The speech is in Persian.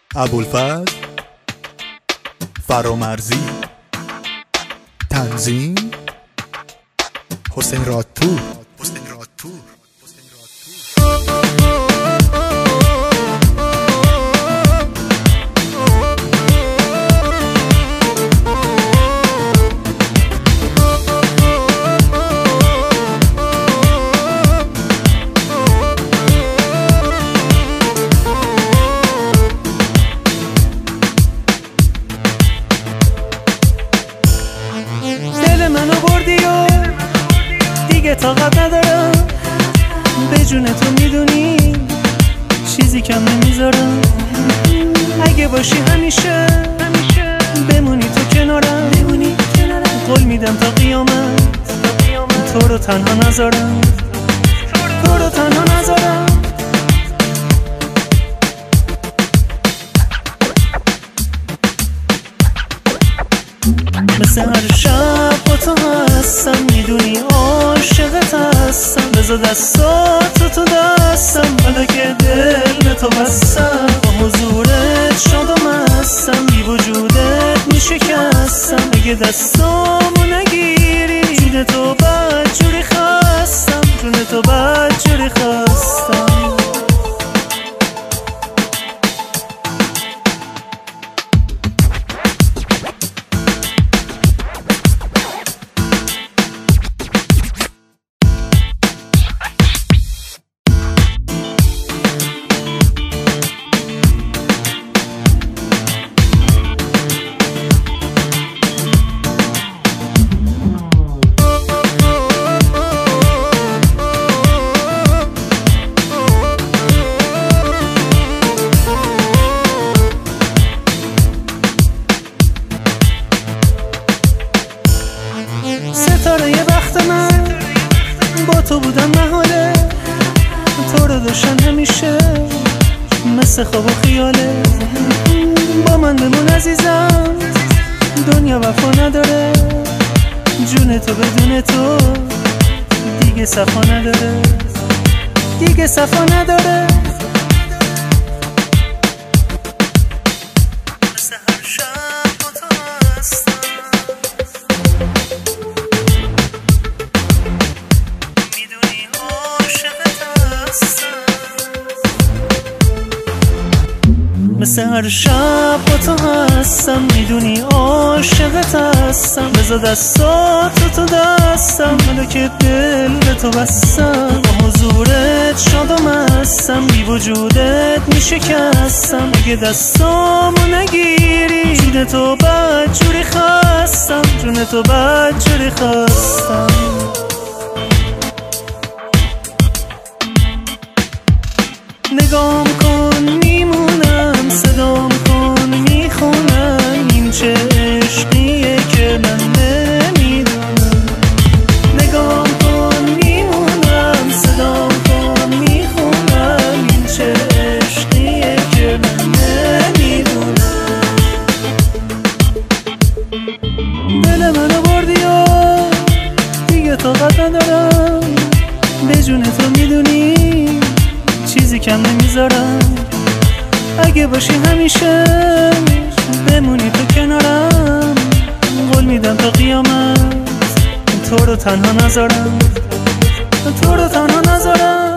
ابوالفضل فرامرزی، تنظیم حسین رادپور. منو بردی و دیگه طاقت ندارم، به جون تو میدونی چیزی کم نمیذارم. اگه باشی همیشه بمونی تو کنارم، قول میدم تا قیامت تو رو تنها نذارم، تو رو تنها نذارم. مثل هر شب با تو هستم، میدونی عاشقت هستم. بذار دستات تو دستم، حالا که دل به تو بستم. با حضورت شاد و مستم، بی وجودت میشکستم. اگه دستامو نگیری جون تو بد جوری خستم، جون تو بد جوری خستم. ستاره بخت من با تو بودم محاله، تو رو داشتن همیشه مثل خواب و خیاله. با من بمون عزیزم، دنیا وفا نداره. جون تو بدون تو دیگه صفا نداره، دیگه صفا نداره. مثل هر شب با تو هستم، مثل هر شب با تو هستم، میدونی عاشقت هستم. بذار دستات تو دستم، حالا که دل به تو بستم. با حضورت شاد و مستم، بی وجودت میشکستم. اگه دستامو نگیری جون تو بد جوری خستم، جون تو بد جوری خستم. نگام کن میمونم، صدام کن میخونم. این چه عشقیه که من نمیدونم. نگام کن میمونم، صدام کن میخونم. این چه عشقیه که من نمیدونم. دل منو بردی و دیگه طاقت ندارم، به جون تو میدونی چیزی کم نمیذارم. اگه باشی همیشه بمونی تو کنارم، قول میدم تا قیامت تو رو تنها نذارم، تو رو تنها نذارم.